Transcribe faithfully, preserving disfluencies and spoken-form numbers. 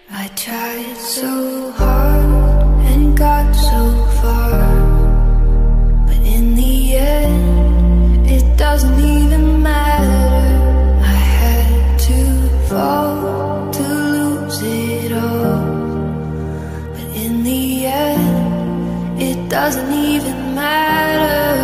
I tried so hard and got so far, but in the end, it doesn't even matter. I had to fall to lose it all, but in the end, it doesn't even matter.